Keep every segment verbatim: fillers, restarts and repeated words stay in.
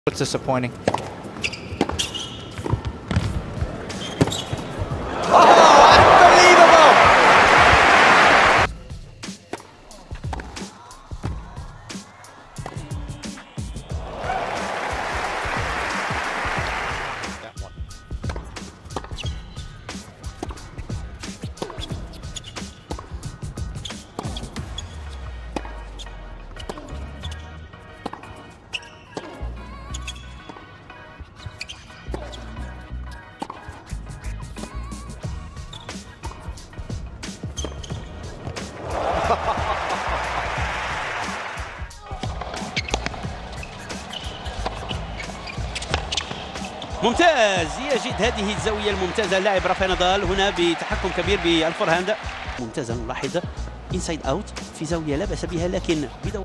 It's disappointing. ممتاز، يجد هذه الزاوية الممتازة اللاعب رافائيل نادال هنا بتحكم كبير بالفورهاند. ممتازة، نلاحظ انسايد اوت في زاوية لا بأس بها، لكن بدو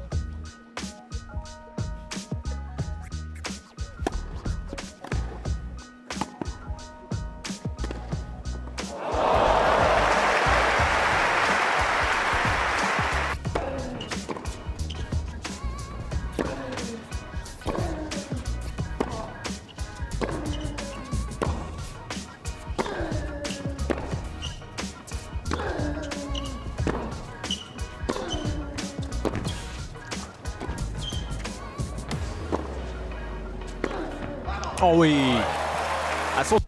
Oh oui. A su...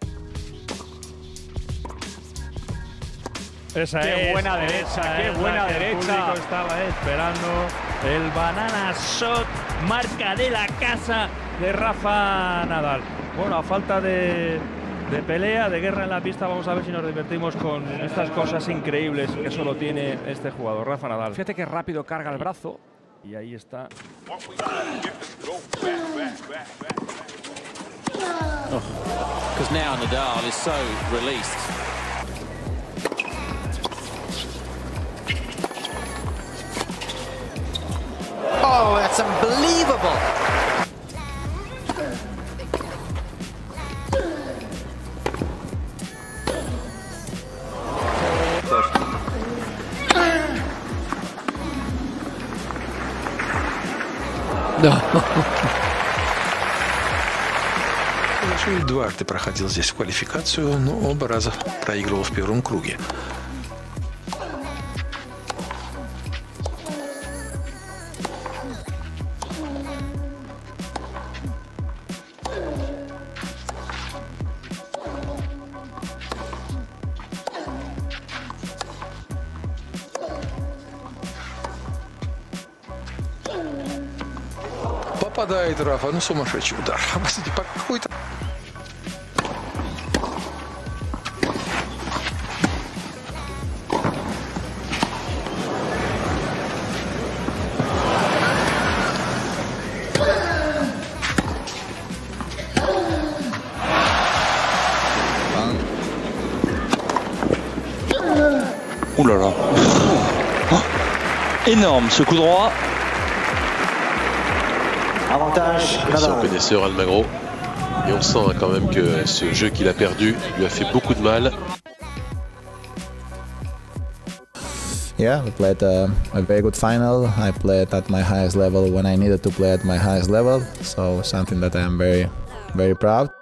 Esa qué es, buena derecha, qué buena derecha. El público estaba esperando el banana shot, marca de la casa de Rafa Nadal. Bueno, a falta de, de pelea, de guerra en la pista, vamos a ver si nos divertimos con estas cosas increíbles que solo tiene este jugador, Rafa Nadal. Fíjate que rápido carga el brazo y ahí está. Because now Nadal is so released. Oh, that's unbelievable. Да. Уже дважды проходил здесь квалификацию, но оба раза проигрывал в первом круге. Попадает Рафа, ну сумасшедший удар. Посмотрите, по какой-то... Ouh là là. Oh, énorme ce coup droit. Avantage C'est un connaisseur Almagro et on sent quand même que ce jeu qu'il a perdu lui a fait beaucoup de mal. Yeah, I played a, a very good final. I played at my highest level when I needed to play at my highest level, so something that I am very, very proud.